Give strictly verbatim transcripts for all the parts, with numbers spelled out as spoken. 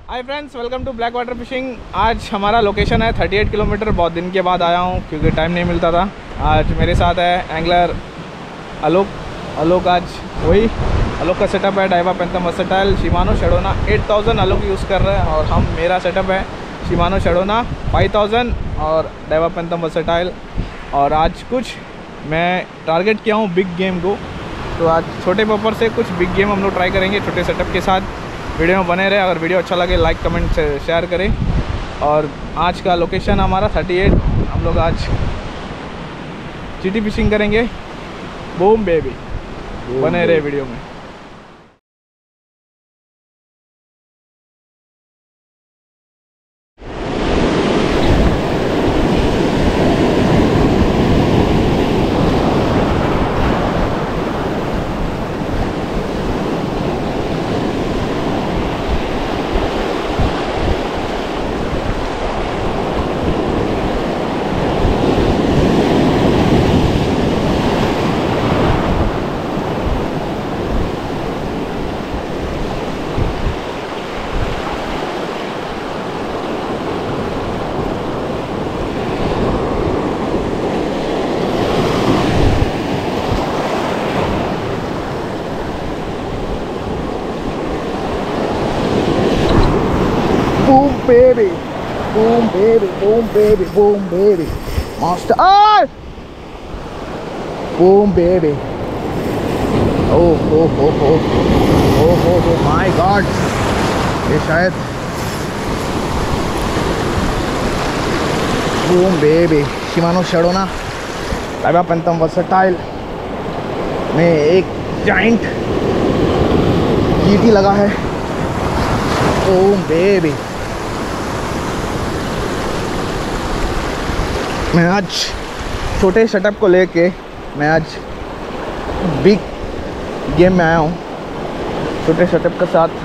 Hi friends, welcome to black water fishing. आज हमारा location है अड़तीस किलोमीटर। बहुत दिन के बाद आया हूँ क्योंकि टाइम नहीं मिलता था। आज मेरे साथ है एंगलर आलोक। आलोक आज वही आलोक का सेटअप है डाइवा पेंथम वर्सेटाइल शिमानो शेडोना आठ हज़ार आलोक यूज़ कर रहे हैं, और हम मेरा सेटअप है शिमानो शेडोना पाँच हज़ार और डाइवा पेंथम वर्सेटाइल। और आज कुछ मैं टारगेट किया हूँ बिग गेम को, तो आज छोटे पॉपर से कुछ बिग गेम हम लोग ट्राई करेंगे छोटे सेटअप के साथ। वीडियो में बने रहे। अगर वीडियो अच्छा लगे लाइक कमेंट से शेयर करें। और आज का लोकेशन हमारा अड़तीस। हम लोग आज चीटी फिशिंग करेंगे। बूम बेबी, बने रहे वीडियो में। Boom baby, boom baby, boom baby, boom baby, monster, ah! Boom baby. Oh, oh, oh, oh, oh, oh, oh my God! ये शायद boom baby, Shimano Sedona Daiwa पेंथम वर्सेटाइल में एक giant GT लगा है। Boom baby. मैं आज छोटे सेटअप को लेके मैं आज बिग गेम में आया हूँ छोटे सेटअप के साथ।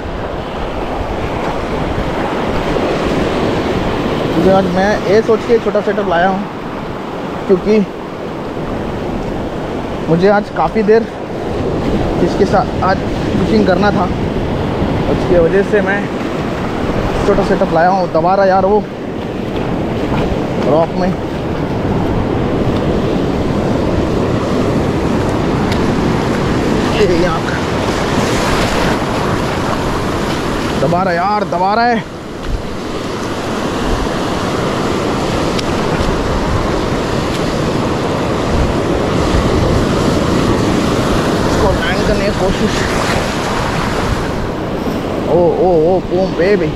क्योंकि आज मैं ये सोच के छोटा सेटअप लाया हूँ क्योंकि मुझे आज काफ़ी देर इसके साथ आज फिशिंग करना था। उसकी वजह से मैं छोटा सेटअप लाया हूँ। दोबारा यार वो रॉक में यहाँ दोबारा यार दोबारा है। इसको लैंड करने की कोशिश। Oh oh oh boom baby.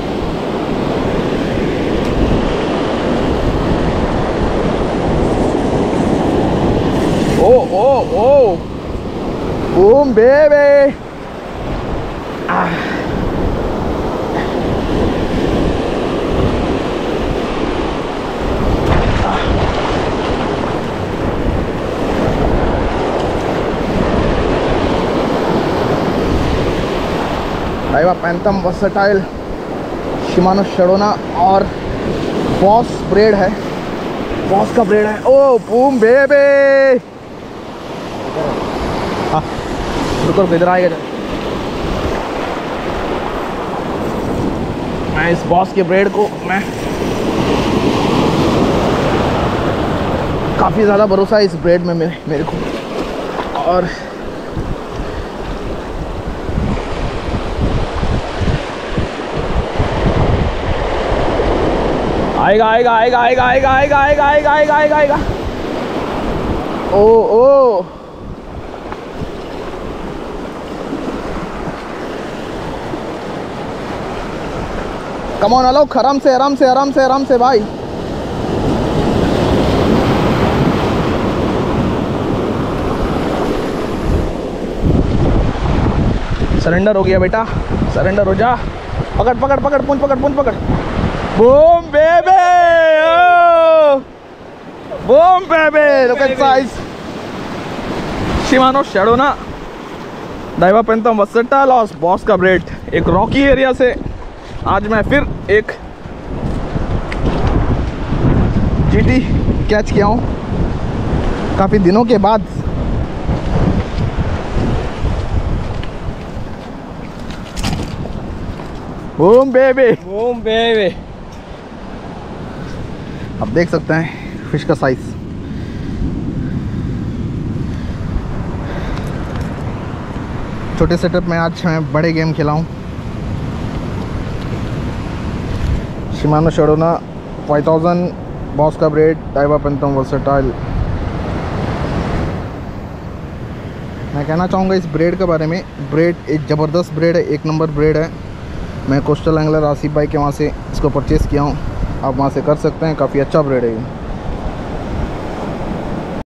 Oh oh oh boom baby. Ah. Ah. Daiwa पेंथम वर्सेटाइल शिमानो शेडोना और बॉस ब्रेड है। बॉस का ब्रेड है। Oh boom baby. हाँ रुको इधर आएगा। मैं इस बॉस के ब्रेड को मैं काफ़ी ज़्यादा भरोसा है इस ब्रेड में मेरे मेरे को। और आएगा आएगा आएगा आएगा आएगा आएगा आएगा आएगा आएगा आएगा आएगा। ओ ओ कम ऑन आलोक, आराम से आराम से आराम से आराम से भाई। सरेंडर हो गया बेटा, सरेंडर हो जा। पकड़ पकड़ पकड़ पूंछ पकड़ पूंछ पकड़। Boom baby, boom baby, look at size. Shimano Sedona Daiwa पेंथम वर्सेटाइल और बॉस का ब्रेड। एक रॉकी एरिया से आज मैं फिर एक जीटी कैच किया हूँ काफ़ी दिनों के बाद। Boom baby, boom baby. आप देख सकते हैं फिश का साइज। छोटे सेटअप में आज मैं बड़े गेम खेला हूँ। Shimano Sedona five thousand, boss का ब्रेड, डाइवा पेंथम वर्सेटाइल। मैं कहना चाहूँगा इस ब्रेड के बारे में, ब्रेड एक ज़बरदस्त ब्रेड है, एक नंबर ब्रेड है। मैं कोस्टल एंगलर आसिफ भाई के वहाँ से इसको परचेज़ किया हूँ, आप वहाँ से कर सकते हैं, काफ़ी अच्छा ब्रेड है ये।